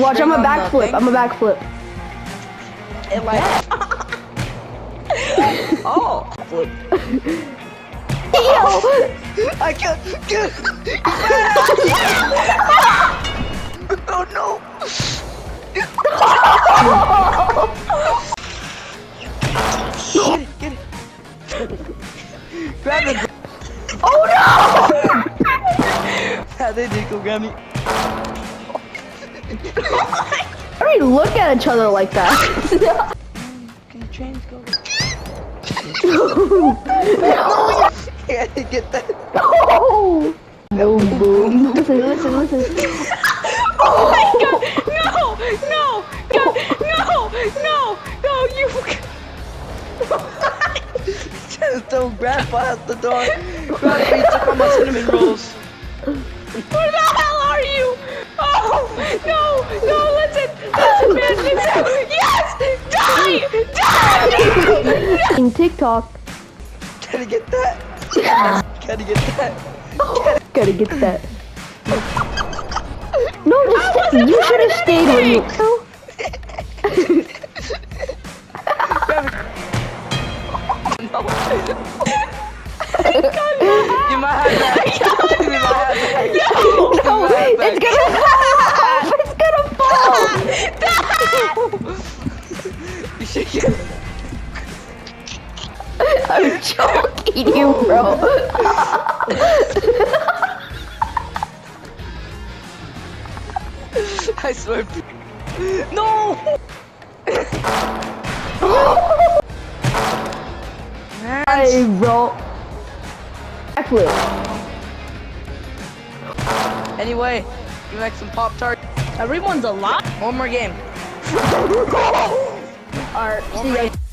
Watch, I'm a backflip. I'm a backflip. It like. Oh. Flip. Yo! I can't. Oh no. Get it. Grab it. Oh no! Yeah, they did go grab me. Why do we look at each other like that? Can the trains go? No! Yeah, I did get that. Oh! Boom, boom. Listen. Oh my god! No! God, no! You. Just throw grandpa out the door. Grandpa, he took all my cinnamon rolls. Where the hell are you? Oh no! Listen, man! Yes! Die! In TikTok. Gotta get that. Gotta get that. Gotta get that. No, just you should have stayed where you. You might have that. You might have that. No, it's gonna fall. You should get. I'm choking you, bro. I swear. No! Hey, bro. Backflip. Anyway, you like some Pop-Tart? Everyone's alive. One more game. Alright, see you guys.